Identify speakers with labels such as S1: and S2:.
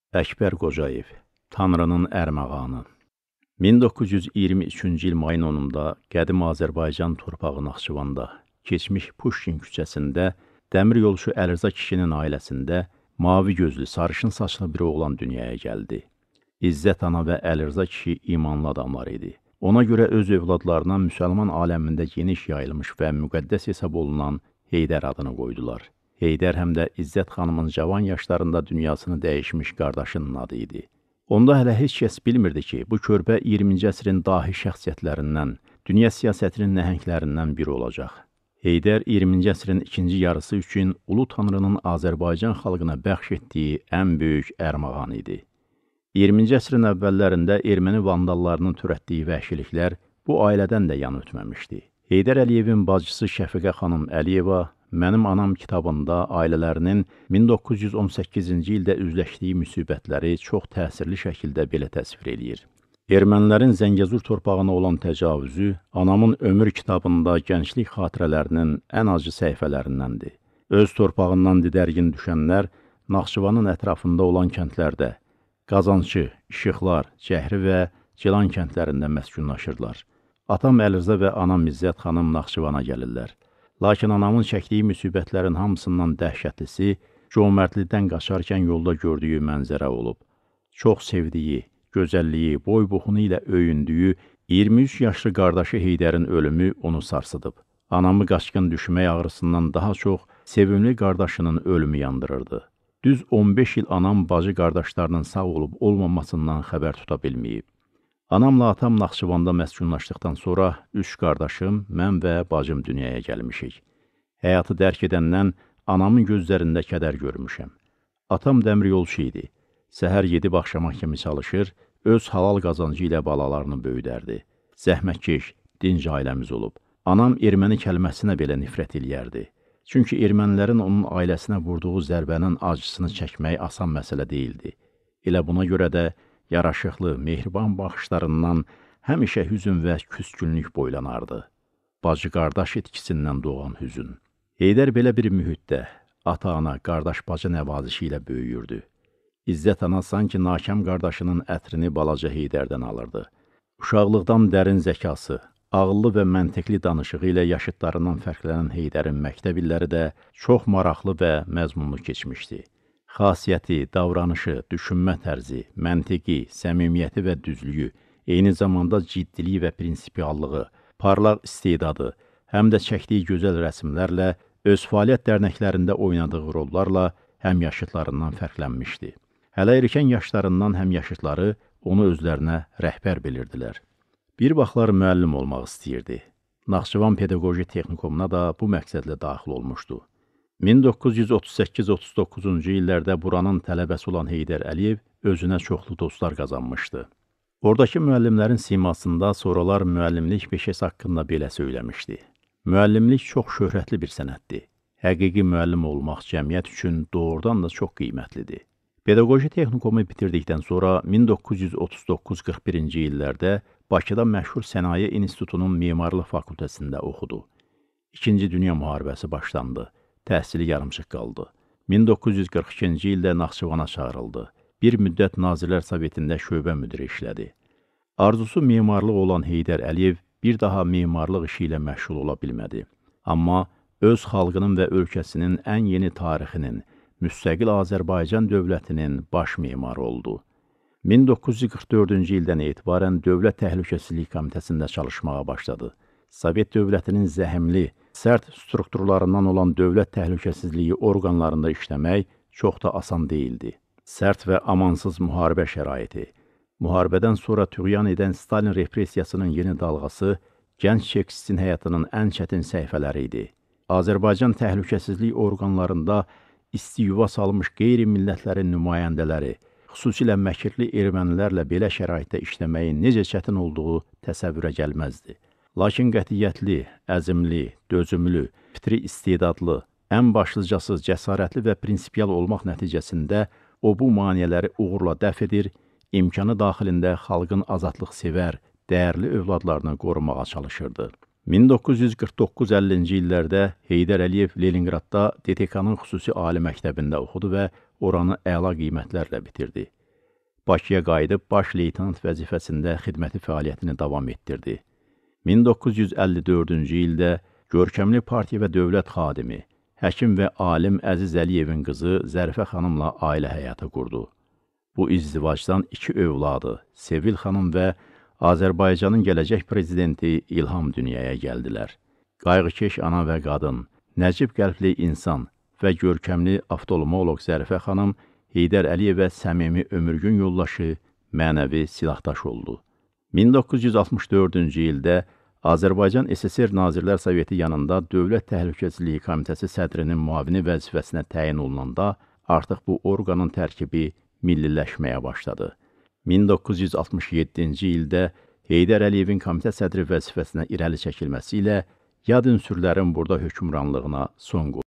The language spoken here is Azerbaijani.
S1: Əkbər Qocayev, Tanrının Ərmağanı. 1923-cü il mayın 10-da qədim Azərbaycan torpağı Naxçıvanda, keçmiş Puşkin küçəsində dəmir yolçu Əlirza kişinin ailəsində mavi gözlü, sarışın saçlı bir oğlan dünyaya gəldi. İzzət ana və Əlirza kişi imanlı adamlar idi. Ona görə öz övladlarına müsəlman aləmində geniş yayılmış və müqəddəs hesab olunan Heydər adını qoydular. Heydər həm də İzzət xanımın cavan yaşlarında dünyasını dəyişmiş qardaşının adı idi. Onda hələ heç kəs bilmirdi ki, bu körpə 20-ci əsrin dahi şəxsiyyətlərindən, dünya siyasətinin nəhənglərindən biri olacaq. Heydər 20-ci əsrin ikinci yarısı üçün Ulu Tanrının Azərbaycan xalqına bəxş etdiyi ən böyük ərmağan idi. 20-ci əsrin əvvəllərində erməni vandallarının törətdiyi vəhşiliklər bu ailədən də yan ötməmişdi. Heydər Əliyevin bacısı Şəfiqə xanım Əliyeva Mənim Anam kitabında ailələrinin 1918-ci ildə üzləşdiyi müsibətləri çox təsirli şəkildə belə təsvir edir. Ermənilərin Zəngəzur torpağına olan təcavüzü anamın ömür kitabında gənclik xatirələrinin ən acı səhifələrindəndir. Öz torpağından didərgin düşənlər Naxçıvanın ətrafında olan kəndlərdə, Qazançı, İşıqlar, Cəhri və Cilan kəndlərində məskunlaşırlar. Atam Əlirza və anam İzzət xanım Naxçıvana gəlirlər. Lakin anamın çəkdiyi müsibətlərin hamısından dəhşətlisi cömərdlikdən qaçarkən yolda gördüyü mənzərə olub. Çox sevdiyi, gözəlliyi, boy-buxunu ilə öyündüyü 23 yaşlı qardaşı Heydərin ölümü onu sarsıdıb. Anamı qaçqın düşmək ağrısından daha çox sevimli qardaşının ölümü yandırırdı. Düz 15 il anam bacı qardaşlarının sağ olub olmamasından xəbər tuta bilməyib. Anamla atam Naxçıvanda məskunlaşdıqdan sonra 3 qardaşım, mən və bacım dünyaya gəlmişik. Həyatı dərk edəndən anamın gözlərində kədər görmüşəm. Atam dəmir yolçu idi. Səhər 7 axşama kimi çalışır, öz halal qazancı ilə balalarını böyüdərdi. Zəhmətkeş, dinc ailəmiz olub. Anam erməni kəlməsinə belə nifrət eləyərdi. Çünki ermənilərin onun ailəsinə vurduğu zərbənin acısını çəkmək asan məsələ deyildi. Elə buna görə də yaraşıqlı, mehriban baxışlarından həmişə hüzün və küskünlük boylanardı. Bacı-qardaş etkisindən doğan hüzün. Heydər belə bir mühitdə, ata-ana, qardaş-bacı nəvazişi ilə böyüyürdü. İzzət ana sanki nakam qardaşının ətrini balaca Heydərdən alırdı. Uşaqlıqdan dərin zəkası, ağıllı və məntiqli danışığı ilə yaşıdlarından fərqlənən Heydərin məktəb illəri də çox maraqlı və məzmunlu keçmişdi. Xasiyyəti, davranışı, düşünmə tərzi, məntiqi, səmimiyyəti və düzlüyü, eyni zamanda ciddiliyi və prinsipiallığı, parlaq istedadı, həm də çəkdiyi gözəl rəsmlərlə, öz fəaliyyət dərnəklərində oynadığı rollarla həmyaşıdlarından fərqlənmişdi. Hələ erkən yaşlarından həmyaşıdları onu özlərinə rəhbər bilirdilər. Bir vaxtlar müəllim olmaq istəyirdi. Naxçıvan Pedaqoji Texnikumuna da bu məqsədlə daxil olmuşdu. 1938-39-cu illərdə buranın tələbəsi olan Heydər Əliyev özünə çoxlu dostlar qazanmışdı. Oradakı müəllimlərin simasında sonralar müəllimlik peşəsi haqqında belə söyləmişdi. Müəllimlik çox şöhrətli bir sənətdir. Həqiqi müəllim olmaq cəmiyyət üçün doğrudan da çox qiymətlidir. Pedaqoji Texnikumu bitirdikdən sonra 1939-41-ci illərdə Bakıda məşhur Sənaye İnstitutunun Memarlıq Fakültəsində oxudu. İkinci Dünya Müharibəsi başlandı. Təhsili yarımçıq qaldı. 1942-ci ildə Naxçıvana çağırıldı. Bir müddət Nazirlər Sovetində şöbə müdiri işlədi. Arzusu memarlıq olan Heydər Əliyev bir daha memarlıq işi ilə məşğul ola bilmədi. Amma öz xalqının və ölkəsinin ən yeni tarixinin, müstəqil Azərbaycan dövlətinin baş memarı oldu. 1944-cü ildən etibarən Dövlət Təhlükəsizlik Komitəsində çalışmağa başladı. Sovet dövlətinin zəhmli, sərt strukturlarından olan dövlət təhlükəsizliyi orqanlarında işləmək çox da asan deyildi. Sərt və amansız müharibə şəraiti, müharibədən sonra tüğyan edən Stalin repressiyasının yeni dalğası gənc çekistin həyatının ən çətin səhifələri idi. Azərbaycan təhlükəsizlik orqanlarında isti yuva salmış qeyri-millətlərin nümayəndələri, xüsusilə məkirli ermənilərlə belə şəraitdə işləməyin necə çətin olduğu təsəvvürə gəlməzdi. Lakin qətiyyətli, əzimli, dözümlü, fitri istedadlı, ən başlıcası cəsarətli və prinsipial olmaq nəticəsində o bu maneələri uğurla dəf edir, imkanı daxilində xalqın azadlıq sevər, dəyərli övladlarını qorumağa çalışırdı. 1949-50-ci illərdə Heydər Əliyev Leninqradda DTK-nın xüsusi ali məktəbində oxudu və oranı əla qiymətlərlə bitirdi. Bakıya qayıdıb baş leytenant vəzifəsində xidməti fəaliyyətini davam etdirdi. 1954-cü ildə görkəmli partiya və dövlət xadimi, həkim və alim Əziz Əliyevin qızı Zərifə xanımla ailə həyatı qurdu. Bu izdivacdan 2 övladı, Sevil xanım və Azərbaycanın gələcək prezidenti İlham dünyaya gəldilər. Qayğıkeş ana və qadın, nəcib qəlbli insan və görkəmli oftalmoloq Zərifə xanım Heydər Əliyevə səmimi ömürgün yoldaşı, mənəvi silahdaş oldu. 1964-cü ildə Azərbaycan SSR Nazirlər Soveti yanında Dövlət Təhlükəsizliyi Komitəsi sədrinin müavini vəzifəsinə təyin olunanda artıq bu orqanın tərkibi milliləşməyə başladı. 1967-ci ildə Heydər Əliyevin komitə sədri vəzifəsinə irəli çəkilməsi ilə yad ünsürlərin burada hökmranlığına son qoyuldu.